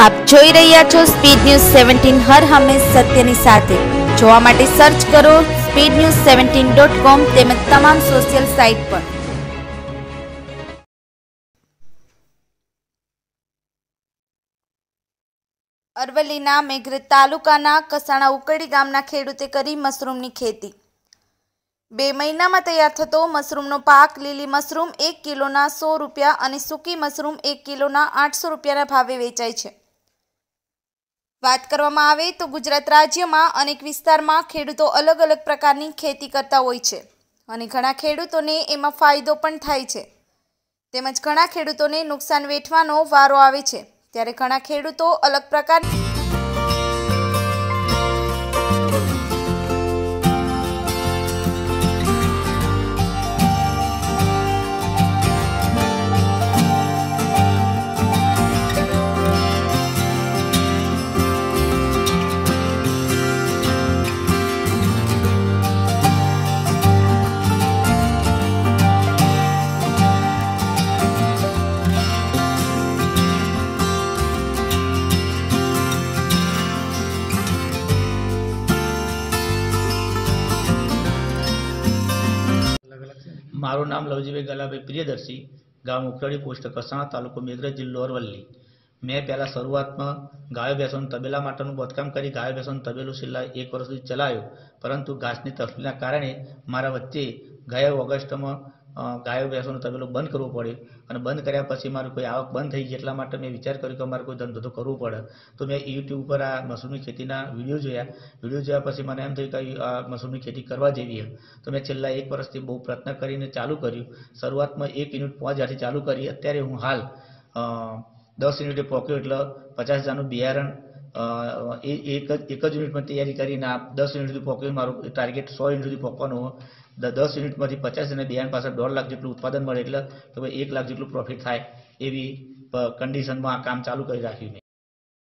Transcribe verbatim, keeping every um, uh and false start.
આપ જોઈ રહ્યા છો સ્પીડ ન્યૂઝ સેવન્ટીન, હર હંમેશ સત્યની સાથે। જોવા માટે સર્ચ કરો speed news seventeen dot com તેમજ તમામ સોશિયલ સાઇટ પર। અરવલ્લીના મેઘરજ તાલુકાના કસાણા ઉકડી ગામના ખેડૂતે કરી મશરૂમની ખેતી। બે મહિનામાં તૈયાર થતો મશરૂમનો પાક લીલી મશરૂમ એક કિલોના સો રૂપિયા અને સૂકી મશરૂમ એક કિલોના આઠસો રૂપિયાના ભાવે વેચાય છે। વાત કરવામાં આવે તો ગુજરાત રાજ્યમાં અનેક વિસ્તારમાં ખેડૂતો અલગ અલગ પ્રકારની ખેતી કરતા હોય છે અને ઘણા ખેડૂતોને એમાં ફાયદો પણ થાય છે, તેમજ ઘણા ખેડૂતોને નુકસાન વેઠવાનો વારો આવે છે। ત્યારે ઘણા ખેડૂતો અલગ પ્રકારની मारू नाम लवजीभाई गलाभाई प्रियदर्शी, गाँव उकड़ी, पोस्ट कसाणा, तालुको मेघरज, जिल्लो अरवल्ली। मैं पहला शुरुआत में गायो भैंसों तबेला माटेनुं बांधकाम करी गायो भैंसों तबेलुं छेल्ला एक वर्ष सुधी चलाव्युं, परंतु घासनी तकलीफना कारणे मारा वच्चे गया ऑगस्ट में गायो भैंसों तबेलो बंद करवो पड्यो अने बंद कर्या पछी मारी कोई आवक बंद थई गई, एटला माटे मैं विचार कर्यो के मारे कोई धंधो तो करवो पड़े। तो मैं यूट्यूब पर आ मशरूमनी खेतीना विडियो जोया। विडियो जोया पछी मने एम थयुं के आ मशरूमनी खेती करवा जेवी छे। तो मैं छेल्ला एक वर्षथी बहु प्रयत्न करीने चालू कर्युं। शुरुआत में एक यूनिट पांच हज़ार थी चालू करी, अत्यारे हूँ हाल दस यूनिटे पोक्यो एटले पचास हज़ारनुं बियारण एक एक ज यूनिट में तैयारी करीने आ दस यूनिट सुधी पोक्यो। मारुं टार्गेट सौ यूनिट सुधी पोकवानुं हो। दस यूनिट में पचास हज़ार बियारण पास दौड़ लाख जेटलुं उत्पादन मळे एटले तो एक लाख जेटलुं प्रॉफिट थाय एवी कंडीशन में आ काम चालू करी राख्युं।